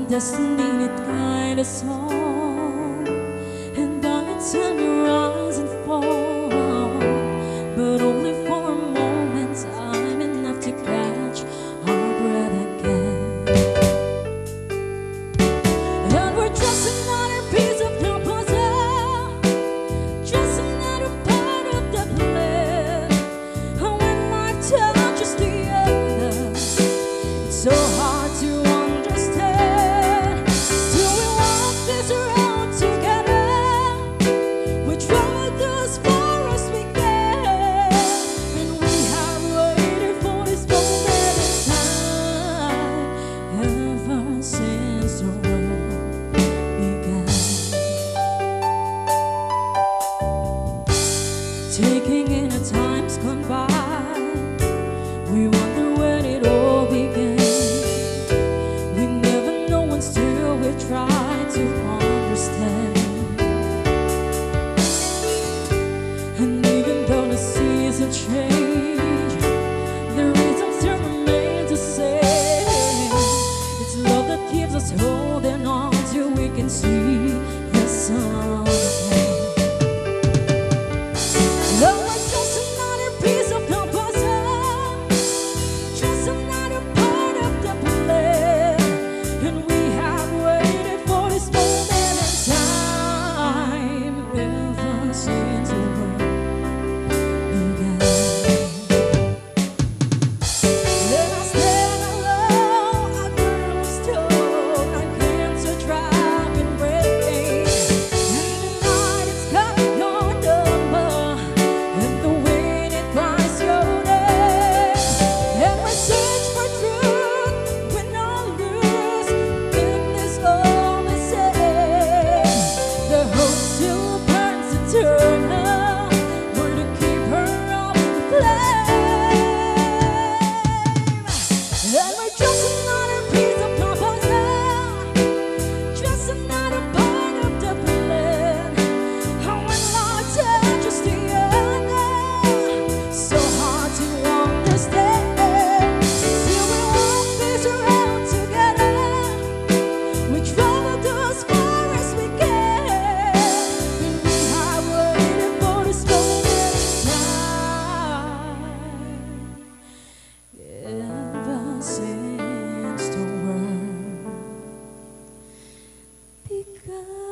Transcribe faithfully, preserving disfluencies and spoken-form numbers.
destiny it guide us all, and by the time we rise and fall, but only for a moment, time enough to catch our breath again. And we're just another piece of the puzzle, just another part of the plan. And when life touches the earth, it's so hard to understand. Still we walk this road together. We travel as far as we can, and we have waited for this moment in time ever since the world began. Taking in the times gone by, we wonder when it all began. We never know until we try to understand. And even though the seasons change, the reason still remains the same. It's love that keeps us holding on till we can see the sun again. Love was just another piece of the puzzle, just another part of the plan. And we have waited for this moment in time ever since the world began. Then I stand alone, a girl of stone, I can't so drop and break. And the night it's got your number, and the wind it cries your name. And we search for truth, we not lose in this lonely sea. The hope still burns eternal, we're to keep her up in flame. And we're just another piece of the puzzle, just another part of the plan. And when life touches the earth, so hard to understand. Still we walk this road together. We travel as far as we can, and we have waited for this moment in time ever since the world began.